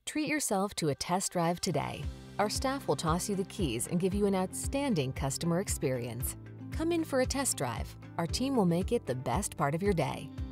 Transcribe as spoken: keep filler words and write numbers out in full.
Treat yourself to a test drive today. Our staff will toss you the keys and give you an outstanding customer experience. Come in for a test drive. Our team will make it the best part of your day.